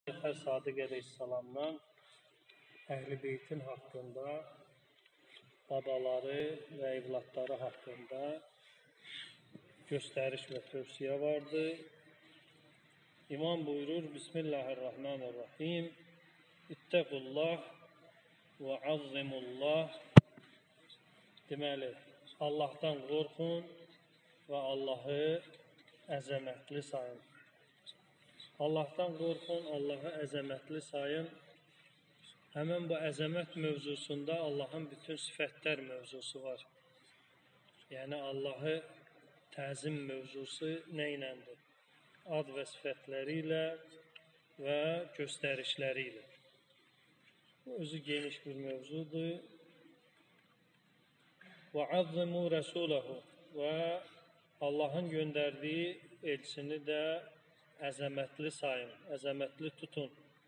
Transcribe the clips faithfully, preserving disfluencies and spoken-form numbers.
Peyğəmbər Sadiq əleyhissalamdan Əhl-i Beytin haqqında, babaları və evlatları haqqında göstəriş və tövsiyə vardır. İmam buyurur: Bismillahirrahmanirrahim. İttəqullah və azzimullah. Deməli, Allahdan qorxun və Allahı əzəmətli sayın. Allahdan qorxun, Allahı əzəmətli sayın. Həmin bu əzəmət mövzusunda Allahın bütün sifətlər mövzusu var. Yəni, Allahı təzim mövzusu nə iləndir? Ad və sifətləri ilə və göstərişləri ilə. Bu, özü geniş bir mövzudur. Və azzimu rəsuləhu və Allahın göndərdiyi elçini də əzəmətli sayın, əzəmətli tutun.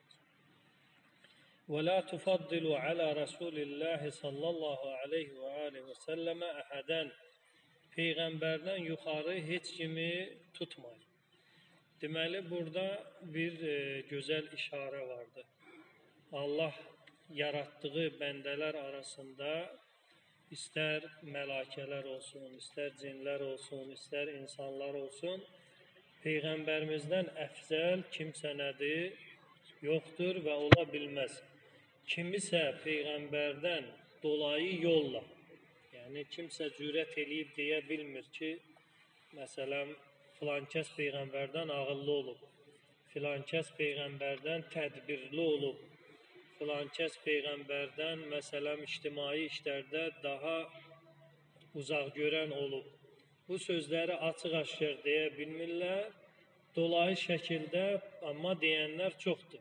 Və la tufaddilu alə Rasulillahi sallallahu aleyhi və aleyhi və səlləmə əhədən. Peyğəmbərdən yuxarı heç kimi tutmayın. Deməli, burada bir e, gözəl işarə vardır. Allah yaratdığı bəndələr arasında istər mələkələr olsun, istər cinlər olsun, istər insanlar olsun, Peyğəmbərimizdən əfzəl kimsə nədir? Yoxdur və ola bilməz. Kimisə Peyğəmbərdən dolayı yolla, yəni kimsə cürət eləyib deyə bilmir ki, məsələn, filan kəs Peyğəmbərdən ağıllı olub, filan kəs Peyğəmbərdən tədbirli olub, filan kəs Peyğəmbərdən, məsələn, ictimai işlərdə daha uzaq görən olub. Bu sözləri açıq-aşkar deyə bilmirlər, dolayı şəkildə, amma deyənlər çoxdur.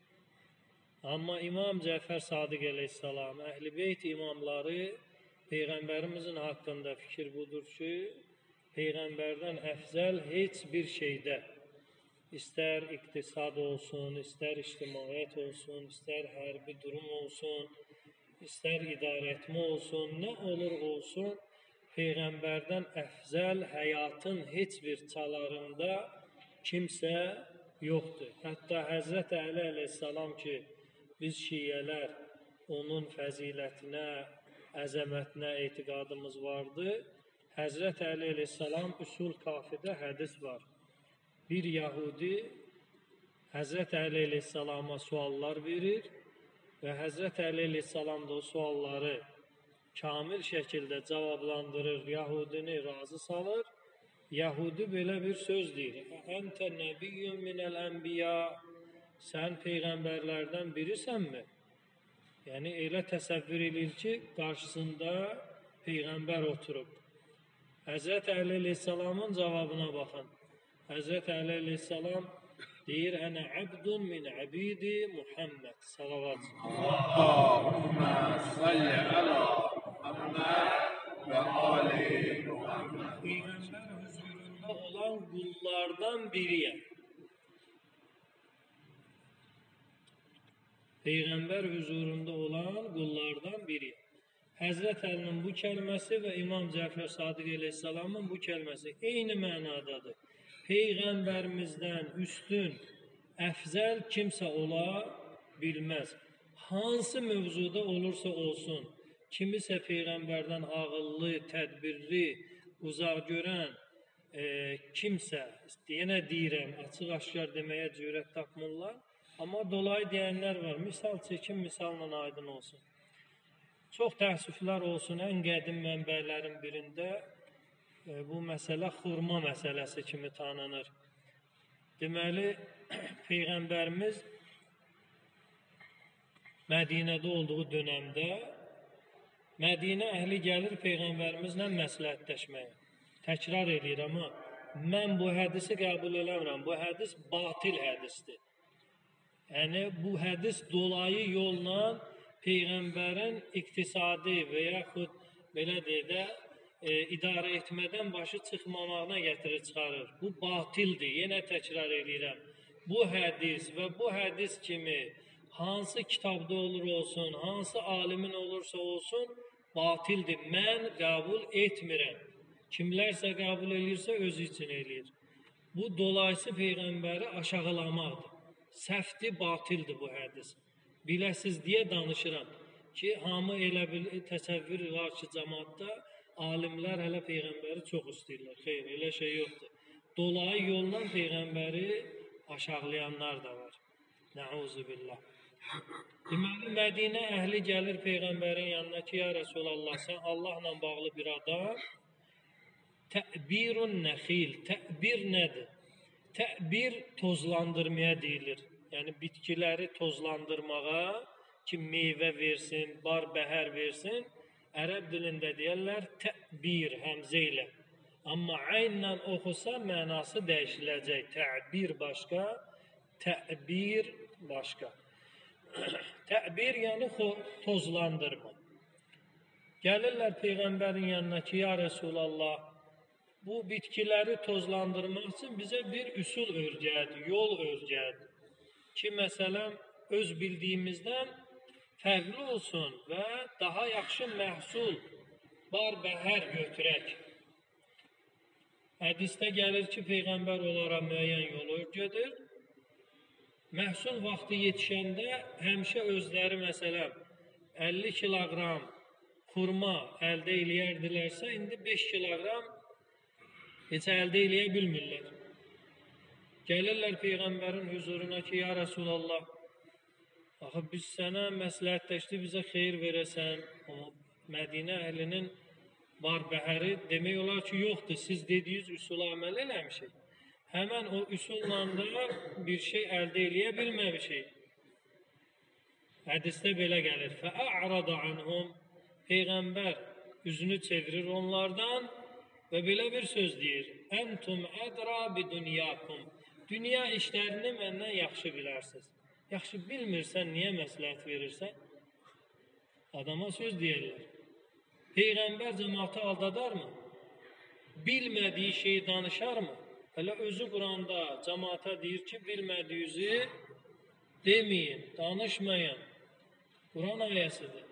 Amma İmam Cəfər Sadiq əleyhissalam, Əhl-i Beyt imamları Peyğəmbərimizin haqqında fikir budur ki, Peyğəmbərdən əfzəl heç bir şeydə, istər iqtisad olsun, istər ictimaiyyət olsun, istər hərbi durum olsun, istər idarə etmə olsun, nə olur olsun, Peyğəmbərdən əfzəl həyatın heç bir çalarında kimsə yoxdur. Hətta Həzrət Əli əleyhissalam ki, biz şiyələr onun fəzilətinə, əzəmətinə etiqadımız vardı. Həzrət Əli əleyhissalam Üsul Kafidə hədis var. Bir Yahudi Həzrət Əli əleyhissalama suallar verir və Həzrət Əli əleyhissalam da o sualları kamil şəkildə cavablandırır, Yahudini razı salır. Yahudi belə bir söz deyir: Əntə nəbiyyün minəl ənbiya. Sən Peyğəmbərlərdən birisənmi? Yəni, elə təsəvvür edir ki, qarşısında Peyğəmbər oturub. Həzrət Əli əleyhissalamın cavabına baxın. Həzrət Əli əleyhissalam deyir: Ənə əbdun min əbidi Muhammed. Salavat. Allahümmə salli ələ Muhammed və ali Muhammed. Peyğəmbər huzurunda olan qullardan biriyəm. Peyğəmbər huzurunda olan qullardan biriyəm. Həzrət Əlinin bu kəlməsi və İmam Cəfər Sadiq əleyhissalamın bu kəlməsi eyni mənadadır. Peyğəmbərimizdən üstün, əfzəl kimsə ola bilməz. Hansı mövzuda olursa olsun, kimisə Peyğəmbərdən ağıllı, tədbirli, uzaq görən e, kimsə, yenə deyirəm, açıq-aşkar deməyə cürət tapmırlar, amma dolayı deyənlər var. Misal çəkin, misalla aydın olsun. Çox təəssüflər olsun, ən qədim mənbələrin birində e, bu məsələ xurma məsələsi kimi tanınır. Deməli, Peyğəmbərimiz Mədinədə olduğu dönəmdə Mədinə əhli gəlir Peyğəmbərimizlə məsləhətləşməyə. Təkrar edir, amma mən bu hədisi qəbul eləmirəm. Bu hədis batil hədisdir. Yəni, bu hədis dolayı yolla Peyğəmbərin iqtisadi və yaxud belə deyək də e, idarə etmədən başı çıxmamağına gətirir, çıxarır. Bu batildir. Yenə təkrar edirəm. Bu hədis və bu hədis kimi hansı kitabda olur olsun, hansı alimin olursa olsun, batildir. Mən qəbul etmirəm. Kimlərsə qəbul edirsə, özü üçün eləyir. Bu dolayısı Peyğəmbəri aşağılamaqdır. Səhvdir, batildir bu hədis. Biləsiz deyə danışıram ki, hamı elə bir təsəvvür var ki, cəmaatda alimlər hələ Peyğəmbəri çox istəyirlər. Xeyr, elə şey yoxdur. Dolayı yolla Peyğəmbəri aşağılayanlar da var. Nəuzubillah. Deməli, Mədinə əhli gəlir Peyğəmbərin yanına ki, ya Rəsulallah, sən Allahla bağlı bir adam. Tə'birun nəxil. Tə'bir nədir? Tə'bir tozlandırmaya deyilir. Yəni, bitkiləri tozlandırmağa ki, meyvə versin, bar bəhər versin. Ərəb dilində deyərlər tə'bir, həmzə ilə. Amma aynla oxusa mənası dəyişiləcək. Tə'bir başqa, tə'bir başqa. Tə'bir yəni tozlandırma. Gəlirlər Peyğəmbərin yanına ki, ya Rəsulallah, bu bitkiləri tozlandırmaq üçün bizə bir üsul örgədir, yol örgədir. Ki, məsələn, öz bildiyimizdən fərqli olsun və daha yaxşı məhsul, bar bəhər götürək. Hədisdə gəlir ki, Peyğəmbər onlara müəyyən yol örgədir. Məhsul vaxtı yetişəndə həmişə özləri, məsələn, əlli kiloqram xurma əldə eləyərdilərsə, indi beş kiloqram heç əldə eləyə bilmirlər. Gəlirlər Peyğəmbərin huzuruna ki, ya Rəsulallah, axı biz sənə məsləhətləşdi, bizə xeyir verəsən. O Mədinə əhlinin bar bəhəri demək olar ki, yoxdur. Siz dediyiniz üsula əməl eləmişik. Həmən o üsulla da bir şey əldə eləyə bilməmişik. Hədisdə belə gəlir. Fə'ərada anhum. Peyğəmbər üzünü çevirir onlardan və belə bir söz deyir. Əntum ədra bi dünyakum. Dünya işlərini məndən yaxşı bilərsiniz. Yaxşı bilmirsən, niyə məsləhət verirsən? Adama söz deyirlər. Peyğəmbər cəmaatı aldadarmı? Bilmədiyi şeyi danışarmı? Hələ özü Quranda cəmaata deyir ki, bilmədiyinizi deməyin, danışmayın. Quran ayəsidir.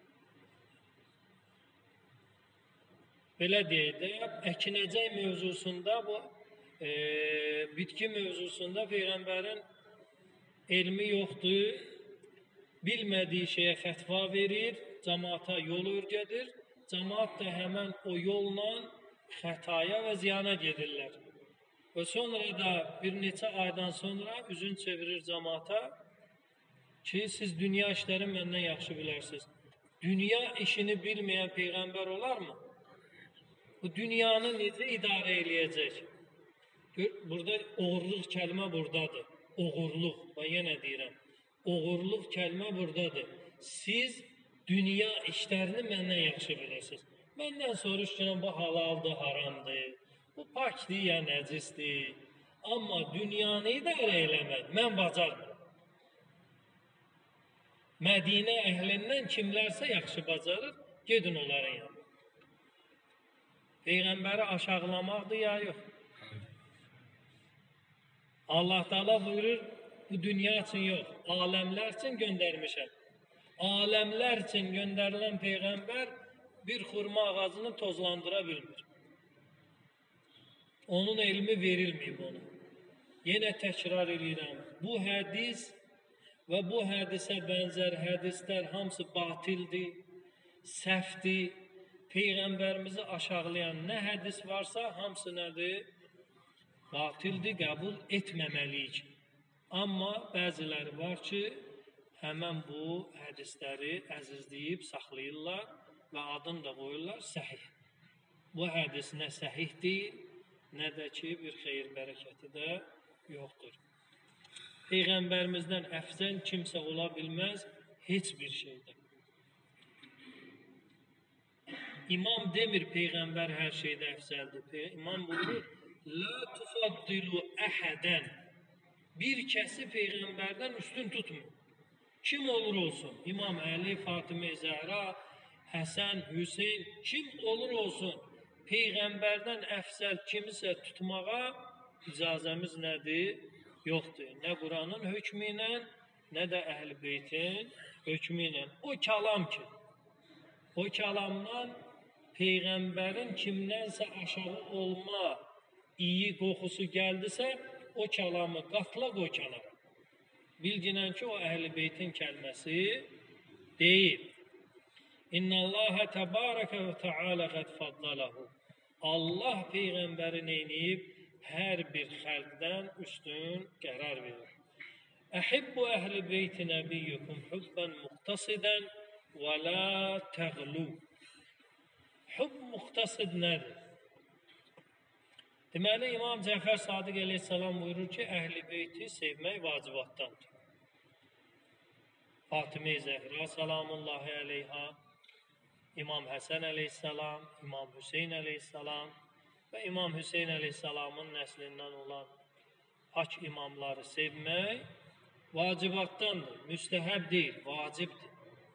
Belə deyək də, əkinəcək mövzusunda, bu e, bitki mövzusunda Peyğəmbərin elmi yoxdur, bilmədiyi şeyə fətva verir, cəmaata yol örgədir, cəmaat da həmən o yolla xətaya və ziyana gedirlər. Və sonra da bir neçə aydan sonra üzün çevirir cəmaata ki, siz dünya işləri məndən yaxşı bilərsiniz. Dünya işini bilməyən Peyğəmbər olarmı? Bu dünyanı necə idarə eləyəcək? Burada oğurluq kəlmə buradadır. Oğurluq, və yenə deyirəm, oğurluq kəlmə buradadır. Siz dünya işlərini məndən yaxşı bilirsiniz. Məndən soruşduğum bu halaldır, haramdır, bu pakdir ya nəcisdir. Amma dünyanı idarə eləmək, mən bacarmıram. Mədinə əhlindən kimlərsə yaxşı bacarır, gedin onların yanına. Peyğəmbəri aşağılamaqdır ya yox. Allah Teala buyurur, bu dünya üçün yox, aləmlər üçün göndərmişəm. Aləmlər üçün göndərilən Peyğəmbər bir xurma ağacını tozlandıra bilmir. Onun elmi verilməyib ona. Yenə təkrar edirəm, bu hədis və bu hədisə bənzər hədislər hamısı batildir, səhvdir. Peyğəmbərimizi aşağılayan nə hədis varsa hamısı nədir? Batildir, qəbul etməməliyik. Amma bəziləri var ki, həmən bu hədisləri əzizləyib saxlayırlar və adını da qoyurlar səhih. Bu hədis nə səhih deyil, nə də ki, bir xeyir bərəkəti də yoxdur. Peyğəmbərimizdən əfzəl kimsə ola bilməz heç bir şeydə. İmam demir Peyğəmbər hər şeydə əfzəldir. İmam buyurur, la tufaddilu əhədən. Bir kəsi Peyğəmbərdən üstün tutmur. Kim olur olsun, İmam Əli, Fatimə Zəhra, Həsən, Hüseyin, kim olur olsun, Peyğəmbərdən əfzəl kimisə tutmağa icazəmiz nədir? Yoxdur. Nə Quranın hökmü ilə, nə də Əhl-i Beytin hökmü ilə. O kəlam ki, o kəlamdan Peyğəmbərin kimdənsə aşağı olma iyi qoxusu gəldisə, o kəlamı qatla qoy kənara. bilginən ki, o Əhl-i Beytin kəlməsi deyil. İnnallâhe tebâreke ve teâlâ qad faddalahu. Allah Peyğəmbəri neyniyib? Hər bir xəlqdən üstün qərar verir. Əhibbu Əhl-i Beyti nəbiyyukum hubban muqtasidən və la təğlu. Hubb muqtasid nədir? Deməli, İmam Cəfər Sadiq əleyhissalam buyurur ki, Əhl-i Beyti sevmək vacibatdandır. Fatimə-i Zəhra salamullahi əleyha, İmam Həsən əleyhissalam, İmam Hüseyn əleyhissalam və İmam Hüseyn əleyhissalamın nəslindən olan pak imamları sevmək vacibatdandır, müstəhəb deyil, vacibdir.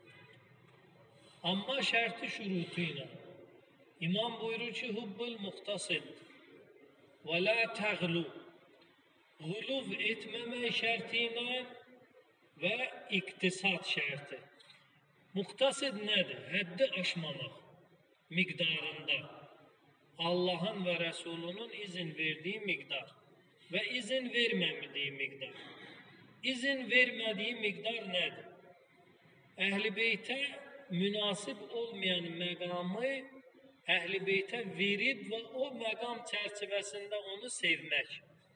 Amma şərti şürutu ilə İmam buyurur ki, hubbul muqtasid və la təğlu.Ğuluv etməmək şərti ilə və iktisad şərti. Muqtasid nədir? Həddi aşmamaq miqdarında. Allahın və Rəsulunun izin verdiyi miqdar və izin vermədiyi miqdar. İzin vermədiyi miqdar nədir? Əhl-i Beytə münasib olmayan məqamı Əhl-i Beytə verib və o məqam çərçivəsində onu sevmək.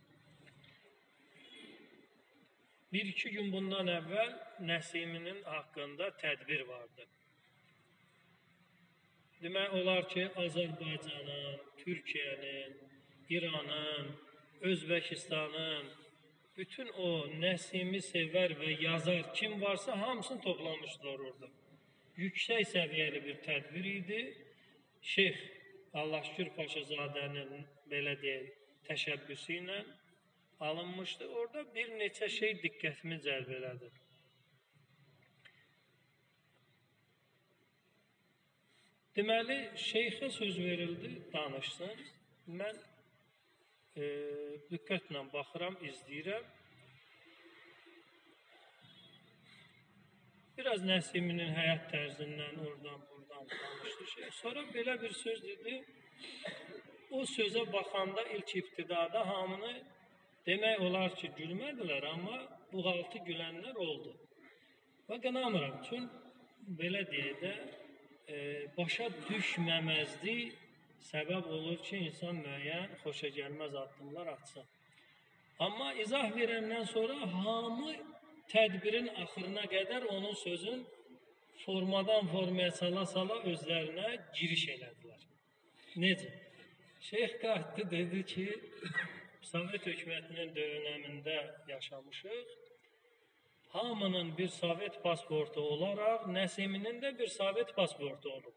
Bir-iki gün bundan əvvəl Nəsiminin haqqında tədbir vardı. Demək olar ki, Azərbaycanın, Türkiyənin, İranın, Özbəkistanın, bütün o Nəsimi sevər və yazar kim varsa hamısını toplamışlar orada. Yüksək səviyyəli bir tədbir idi. Şeyx Allahşükür Paşazadənin belə deyək, təşəbbüsü ilə alınmışdı. Orada bir neçə şey diqqətimi cəlb elədi. Deməli, şeyxə söz verildi, danışsın. Mən e, diqqətlə baxıram, izləyirəm. Biraz Nəsiminin həyat tərzindən oradan, buradan danışdı şey. Sonra belə bir söz dedi. O sözə baxanda ilk ibtidada hamını demək olar ki, gülmədilər, amma buğaltı gülənlər oldu. Və qınamıram, çünki belə deyək də, e, başa düşməməzdi səbəb olur ki, insan müəyyən xoşa gəlməz addımlar atsın. Amma izah verəndən sonra hamı tədbirin axırına qədər onun sözün formadan formaya sala-sala özlərinə giriş elədilər. Necə? Şeyx qayıtdı, dedi ki, Sovet hökumətinin dövrəmində yaşamışıq. Hamının bir Sovet pasportu olaraq, Nəsiminin də bir Sovet pasportu olub.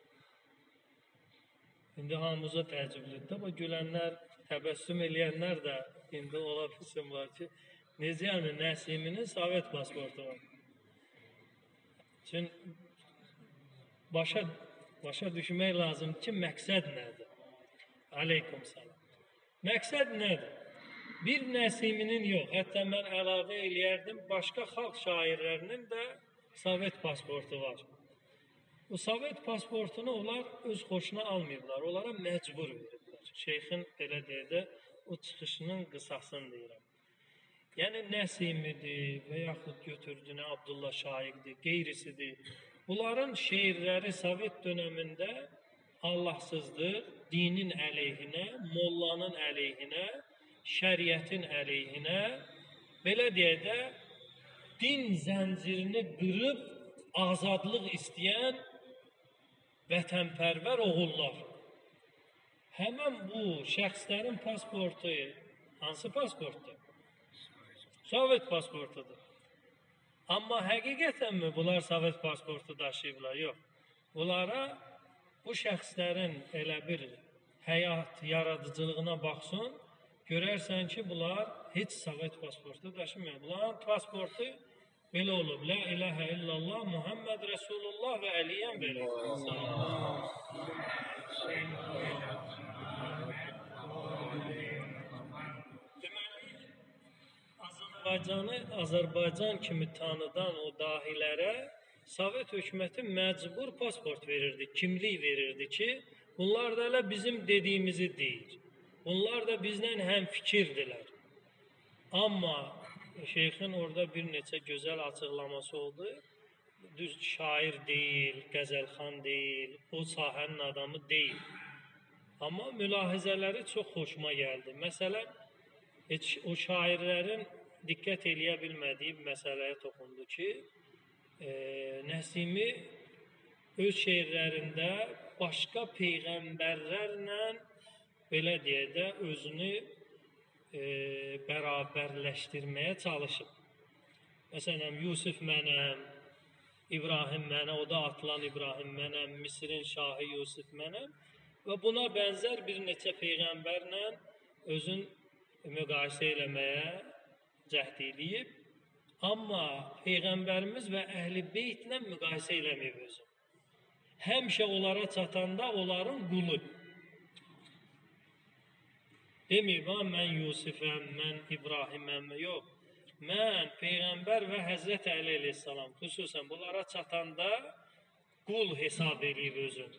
İndi hamımıza təəccüblüdür. Bu gülənlər, təbəssüm eləyənlər də indi ola bilsin var ki, necə yəni Nəsiminin Sovet pasportu var. Çünki başa, başa düşmək lazım ki, məqsəd nədir? Aleykum salam. Məqsəd nədir? Bir Nəsiminin yox, hətta mən əlavə eləyərdim, başqa xalq şairlərinin də Sovet pasportu var. Bu Sovet pasportunu onlar öz xoşuna almayıblar, onlara məcbur veriblər. Şeyxin belə deyədə o çıxışının qısasını deyirəm. Yəni Nəsimidir və yaxud götürdüyünə Abdullah Şaiqdir, qeyrisidir. Bunların şeirləri Sovet dönəmində Allahsızdır, dinin əleyhinə, mollanın əleyhinə, şəriətin əleyhinə, belə deyək də, din zəncirini qırıb azadlıq istəyən vətənpərvər oğullar. Həmən bu şəxslərin pasportu, hansı pasportdur? Sovet pasportudur. Amma həqiqətənmi bunlar Sovet pasportu daşıyıblar? Yox. Bunlara bu şəxslərin elə bir həyat yaradıcılığına baxsın, görərsən ki, bunlar heç Sovet pasportu daşımıyor. Bunların pasportu belə olub. La ilahə illallah, Muhammed Resulullah və Əliyyən belə. Azərbaycanı Azərbaycan kimi tanıdan o dahilərə Sovet hökuməti məcbur pasport verirdi, kimlik verirdi ki, bunlar da elə bizim dediyimizi deyir. Bunlar da bizdən həmfikirdirlər. Amma şeyxin orada bir neçə gözəl açıqlaması oldu. Düz şair deyil, qəzəlxan deyil, o sahənin adamı deyil. Amma mülahizələri çox xoşuma gəldi. Məsələn, heç o şairlərin diqqət eləyə bilmədiyi bir məsələyə toxundu ki, e, Nəsimi öz şeirlərində başqa peyğəmbərlərlə belə deyək də özünü e, bərabərləşdirməyə çalışıb. Məsələn, Yusuf mənəm, İbrahim mənəm, o da atılan İbrahim mənəm, Misirin şahı Yusuf mənəm və buna bənzər bir neçə peyğəmbərlə özün müqayisə eləməyə cəhd eləyib. Amma Peyğəmbərimiz və Əhl-i Beytlə müqayisə eləməyib özün. Həmişə onlara çatanda onların qulu. Deməyib, mən Yusufəm, mən İbrahiməm, yox. Mən Peyğəmbər və Həzrət Əli əleyhissalam, xüsusən bunlara çatanda qul hesab eləyib özün.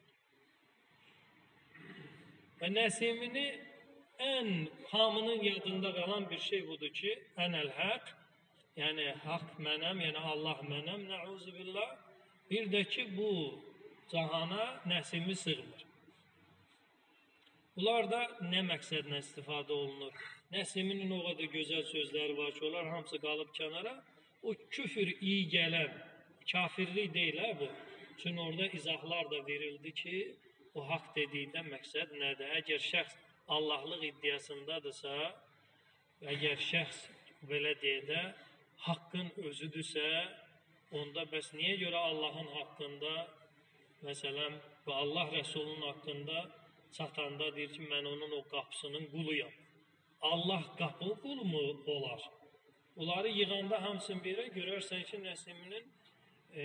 Və Nəsimini ən hamının yadında qalan bir şey budur ki, ənəl həq, yəni haqq mənəm, yəni Allah mənəm, nəuzubillah. Bir də ki, bu cahana Nəsimi sığmır. Bunlarda nə məqsədlə istifadə olunur? Nəsiminin o qədər gözəl sözləri var ki, onlar hamısı qalıb kənara. O küfür iyi gələn, kafirlik deyil hə bu. Çünki orada izahlar da verildi ki, o haqq dedikdən məqsəd nədir? Əgər şəxs Allahlıq iddiasındadırsa, əgər şəxs belə deyə də haqqın özüdürsə, onda bəs niyə görə Allahın haqqında, məsələn, və Allah Rəsulunun haqqında çatanda deyir ki, mən onun o qapısının quluyam. Allah qapı qulu mu olar? Onları yığanda hamısını bir yerə görərsən ki, Nəsiminin e,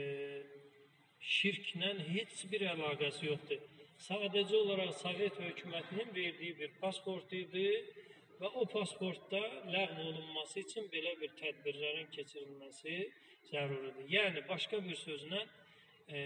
şirklə heç bir əlaqəsi yoxdur. Sadəcə olaraq Sovet hökumətinin verdiyi bir pasport idi və o pasportda ləğv olunması üçün belə bir tədbirlərin keçirilməsi zəruridir. Yəni, başqa bir sözlə, e,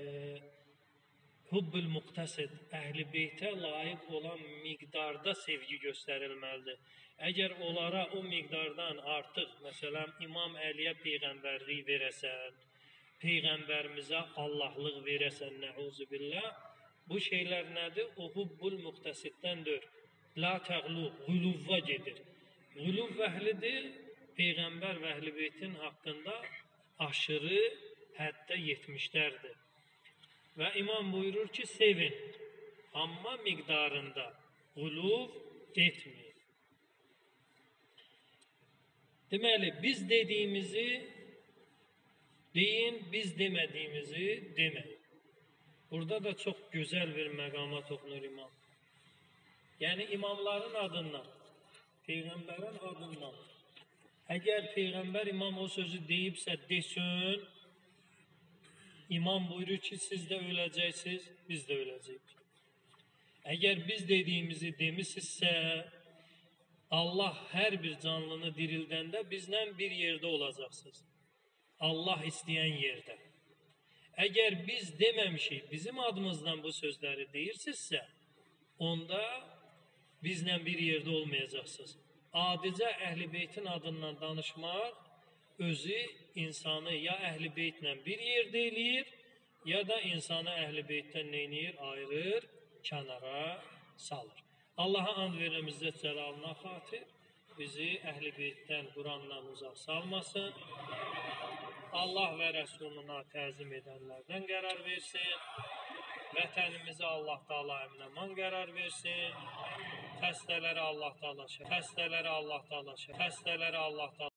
Hubbul Muqtasid, Əhl-i Beytə layiq olan miqdarda sevgi göstərilməlidir. Əgər onlara o miqdardan artıq, məsələn, İmam Əliyə peyğəmbərlik verəsən, peyğəmbərimizə Allahlıq verəsən, nəuzubillah, bu şeylər nədir? O Hubbul Muqtasiddən-dir. La təğlu, quluvva gedir. Quluv vəhlidir, peyğəmbər və Əhl-i Beytin haqqında aşırı həddə yetmişlərdir. Və imam buyurur ki, sevin, amma miqdarında quluv etməyin. Deməli, biz dediyimizi deyin, biz demədiyimizi deməyin. Burada da çox gözəl bir məqama toxunur imam. Yəni, imamların adından, Peyğəmbərin adından, əgər Peyğəmbər imam o sözü deyibsə desin, İmam buyurur ki, siz də öləcəksiniz, biz də öləcəyik. Əgər biz dediyimizi demisinizsə, Allah hər bir canlını dirildəndə bizlə bir yerdə olacaqsınız. Allah istəyən yerdə. Əgər biz deməmişik, bizim adımızdan bu sözləri deyirsinizsə, onda bizlə bir yerdə olmayacaqsınız. Adicə Əhl-i Beytin adından danışmaq özü insanı ya Əhl-i Beytlə bir yerdə eləyir, ya da insanı Əhl-i Beytdən neynir, ayırır, kənara salır. Allaha and verirəm İzzət Cəlalına xatir, bizi Əhl-i Beytdən, Qurandan uzaq salmasın. Allah və Rəsuluna təzim edənlərdən qərar versin. Vətənimizi Allah Taala əmin-aman qərar versin. Xəstələri Allah Taala şəfa, xəstələri Allah Taala şəfa, xəstələri Allah Taala